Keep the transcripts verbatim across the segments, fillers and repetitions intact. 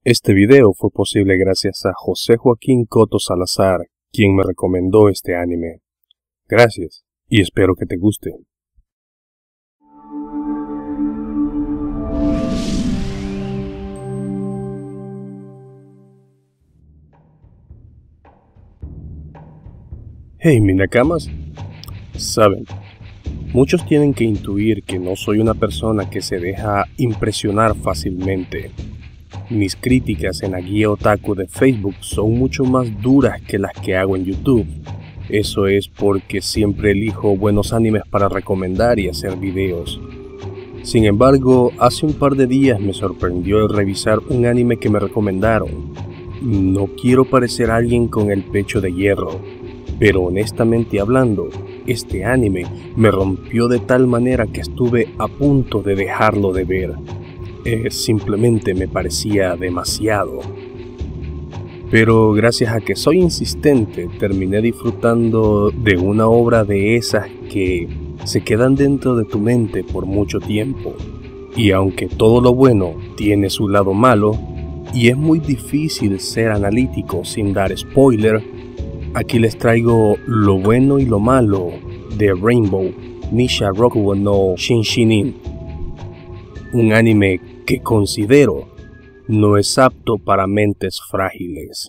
Este video fue posible gracias a José Joaquín Coto Salazar, quien me recomendó este anime. Gracias, y espero que te guste. Hey, Minakamas. Saben, muchos tienen que intuir que no soy una persona que se deja impresionar fácilmente. Mis críticas en la guía otaku de Facebook son mucho más duras que las que hago en YouTube. Eso es porque siempre elijo buenos animes para recomendar y hacer videos. Sin embargo, hace un par de días me sorprendió el revisar un anime que me recomendaron. No quiero parecer alguien con el pecho de hierro, pero honestamente hablando, este anime me rompió de tal manera que estuve a punto de dejarlo de ver. Eh, simplemente me parecía demasiado. Pero gracias a que soy insistente, terminé disfrutando de una obra de esas que se quedan dentro de tu mente por mucho tiempo. Y aunque todo lo bueno tiene su lado malo, y es muy difícil ser analítico sin dar spoiler, aquí les traigo lo bueno y lo malo de Rainbow Nisha Rokugo no Shinshinin, un anime que considero no es apto para mentes frágiles.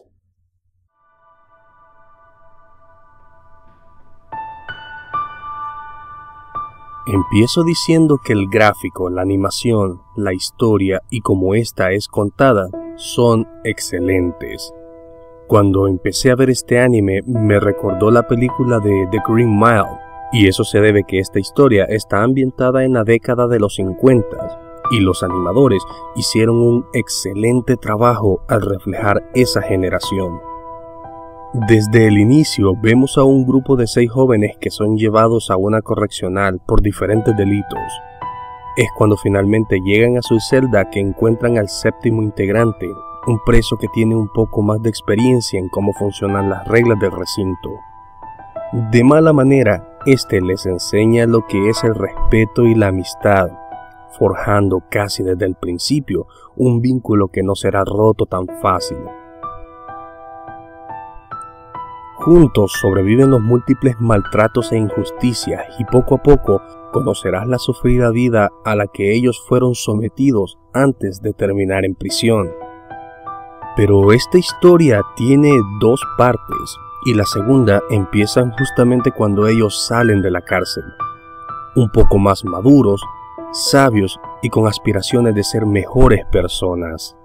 Empiezo diciendo que el gráfico, la animación, la historia y cómo esta es contada son excelentes. Cuando empecé a ver este anime me recordó la película de The Green Mile, y eso se debe que esta historia está ambientada en la década de los cincuenta, y los animadores hicieron un excelente trabajo al reflejar esa generación. Desde el inicio vemos a un grupo de seis jóvenes que son llevados a una correccional por diferentes delitos. Es cuando finalmente llegan a su celda que encuentran al séptimo integrante, un preso que tiene un poco más de experiencia en cómo funcionan las reglas del recinto. De mala manera, este les enseña lo que es el respeto y la amistad, forjando casi desde el principio un vínculo que no será roto tan fácil. Juntos sobreviven los múltiples maltratos e injusticias y poco a poco conocerás la sufrida vida a la que ellos fueron sometidos antes de terminar en prisión. Pero esta historia tiene dos partes, y la segunda empieza justamente cuando ellos salen de la cárcel, un poco más maduros, sabios y con aspiraciones de ser mejores personas.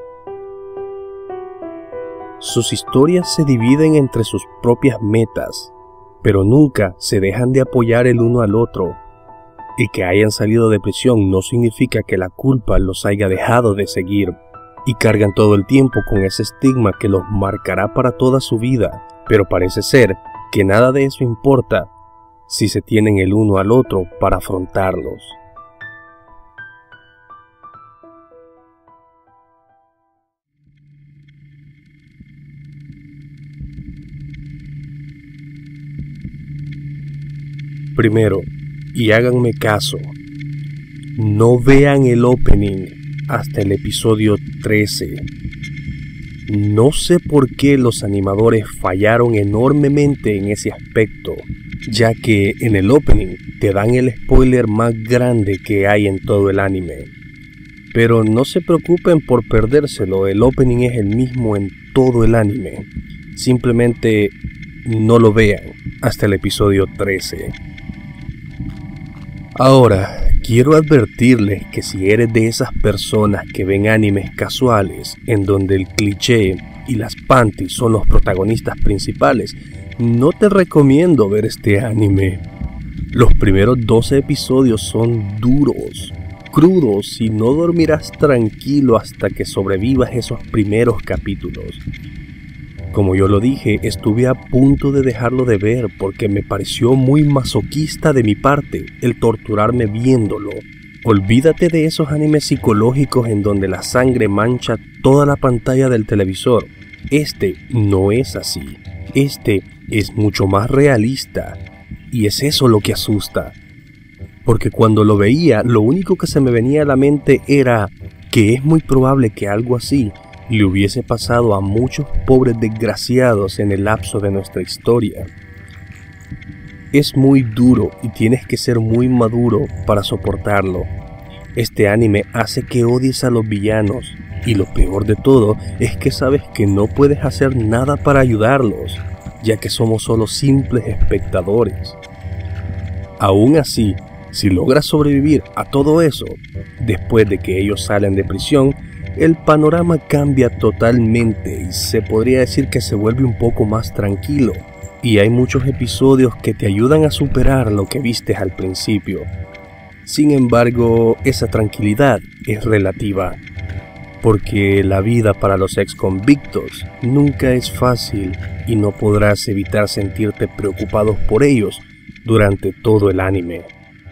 Sus historias se dividen entre sus propias metas, pero nunca se dejan de apoyar el uno al otro. El que hayan salido de prisión no significa que la culpa los haya dejado de seguir, y cargan todo el tiempo con ese estigma que los marcará para toda su vida, pero parece ser que nada de eso importa si se tienen el uno al otro para afrontarlos. Primero, y háganme caso, no vean el opening hasta el episodio trece. No sé por qué los animadores fallaron enormemente en ese aspecto, ya que en el opening te dan el spoiler más grande que hay en todo el anime. Pero no se preocupen por perdérselo, el opening es el mismo en todo el anime. Simplemente no lo vean hasta el episodio trece. Ahora, quiero advertirles que si eres de esas personas que ven animes casuales en donde el cliché y las panties son los protagonistas principales, no te recomiendo ver este anime. Los primeros doce episodios son duros, crudos y no dormirás tranquilo hasta que sobrevivas esos primeros capítulos. Como yo lo dije, estuve a punto de dejarlo de ver porque me pareció muy masoquista de mi parte el torturarme viéndolo. Olvídate de esos animes psicológicos en donde la sangre mancha toda la pantalla del televisor. Este no es así. Este es mucho más realista. Y es eso lo que asusta. Porque cuando lo veía, lo único que se me venía a la mente era que es muy probable que algo así le hubiese pasado a muchos pobres desgraciados en el lapso de nuestra historia. Es muy duro y tienes que ser muy maduro para soportarlo. Este anime hace que odies a los villanos, y lo peor de todo es que sabes que no puedes hacer nada para ayudarlos, ya que somos solo simples espectadores. Aún así, si logras sobrevivir a todo eso, después de que ellos salen de prisión, el panorama cambia totalmente y se podría decir que se vuelve un poco más tranquilo. Y hay muchos episodios que te ayudan a superar lo que viste al principio. Sin embargo, esa tranquilidad es relativa, porque la vida para los ex convictos nunca es fácil y no podrás evitar sentirte preocupado por ellos durante todo el anime.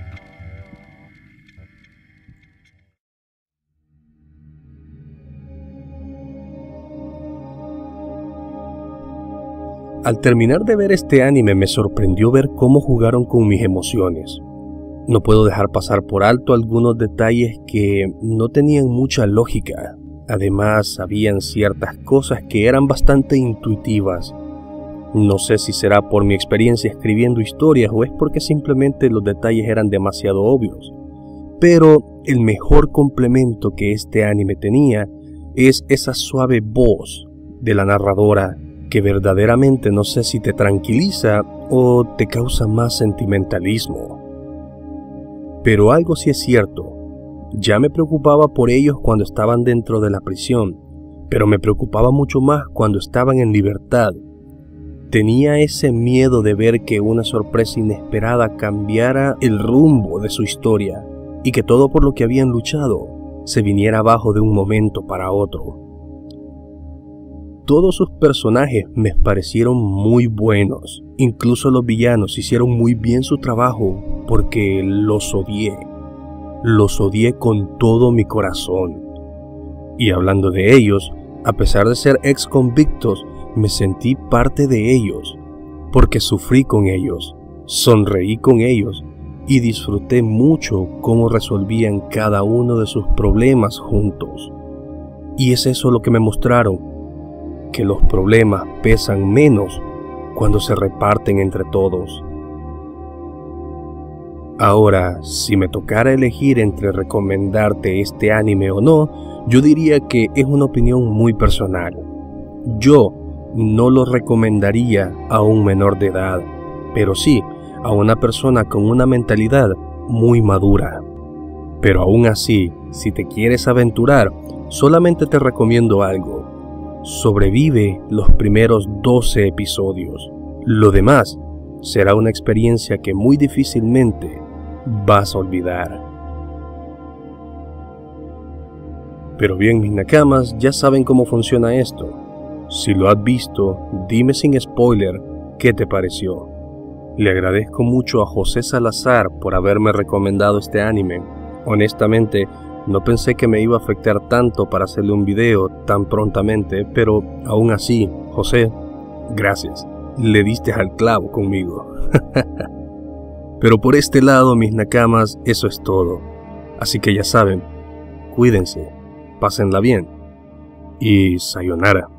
Al terminar de ver este anime me sorprendió ver cómo jugaron con mis emociones. No puedo dejar pasar por alto algunos detalles que no tenían mucha lógica. Además, habían ciertas cosas que eran bastante intuitivas. No sé si será por mi experiencia escribiendo historias o es porque simplemente los detalles eran demasiado obvios. Pero el mejor complemento que este anime tenía es esa suave voz de la narradora que verdaderamente no sé si te tranquiliza o te causa más sentimentalismo. Pero algo sí es cierto, ya me preocupaba por ellos cuando estaban dentro de la prisión, pero me preocupaba mucho más cuando estaban en libertad. Tenía ese miedo de ver que una sorpresa inesperada cambiara el rumbo de su historia y que todo por lo que habían luchado se viniera abajo de un momento para otro. Todos sus personajes me parecieron muy buenos, incluso los villanos hicieron muy bien su trabajo porque los odié, los odié con todo mi corazón. Y hablando de ellos, a pesar de ser ex convictos, me sentí parte de ellos, porque sufrí con ellos, sonreí con ellos y disfruté mucho cómo resolvían cada uno de sus problemas juntos. Y es eso lo que me mostraron, que los problemas pesan menos cuando se reparten entre todos. Ahora, si me tocara elegir entre recomendarte este anime o no, yo diría que es una opinión muy personal. Yo no lo recomendaría a un menor de edad, pero sí a una persona con una mentalidad muy madura. Pero aún así, si te quieres aventurar, solamente te recomiendo algo. Sobrevive los primeros doce episodios. Lo demás será una experiencia que muy difícilmente vas a olvidar. Pero bien, mis nakamas, ya saben cómo funciona esto. Si lo has visto, dime sin spoiler qué te pareció. Le agradezco mucho a José Salazar por haberme recomendado este anime. Honestamente, no pensé que me iba a afectar tanto para hacerle un video tan prontamente, pero aún así, José, gracias. Le diste al clavo conmigo. Pero por este lado, mis nakamas, eso es todo. Así que ya saben, cuídense, pásenla bien y sayonara.